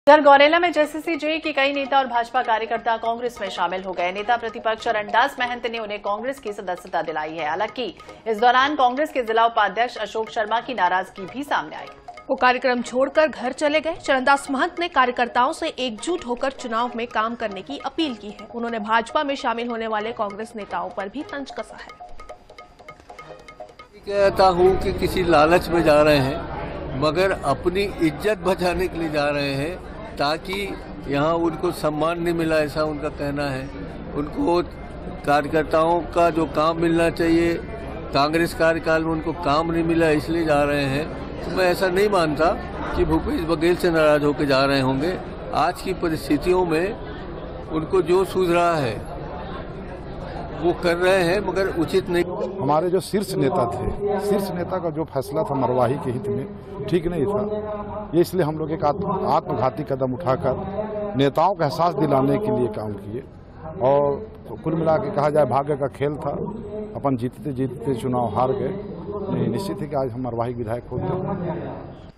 उधर गौरेला में जेसीसी जे के कई नेता और भाजपा कार्यकर्ता कांग्रेस में शामिल हो गए। नेता प्रतिपक्ष चरणदास महंत ने उन्हें कांग्रेस की सदस्यता दिलाई है। हालांकि इस दौरान कांग्रेस के जिला उपाध्यक्ष अशोक शर्मा की नाराजगी भी सामने आई। वो कार्यक्रम छोड़कर घर चले गए। चरणदास महंत ने कार्यकर्ताओं से एकजुट होकर चुनाव में काम करने की अपील की है। उन्होंने भाजपा में शामिल होने वाले कांग्रेस नेताओं पर भी तंज कसा है। कहता हूँ कि किसी लालच में जा रहे हैं, मगर अपनी इज्जत बचाने के लिए जा रहे हैं, ताकि यहाँ उनको सम्मान नहीं मिला, ऐसा उनका कहना है। उनको कार्यकर्ताओं का जो काम मिलना चाहिए, कांग्रेस कार्यकाल में उनको काम नहीं मिला, इसलिए जा रहे हैं। तो मैं ऐसा नहीं मानता कि भूपेश बघेल से नाराज होकर जा रहे होंगे। आज की परिस्थितियों में उनको जो सूझ रहा है वो कर रहे हैं, मगर उचित नहीं। हमारे जो शीर्ष नेता थे, शीर्ष नेता का जो फैसला था मरवाही के हित में ठीक नहीं था। ये इसलिए हम लोग एक आत्मघाती कदम उठाकर नेताओं का एहसास दिलाने के लिए काम किए। और कुल मिला के कहा जाए भाग्य का खेल था, अपन जीतते जीतते चुनाव हार गए। निश्चित है कि आज हम मरवाही विधायक होते हैं।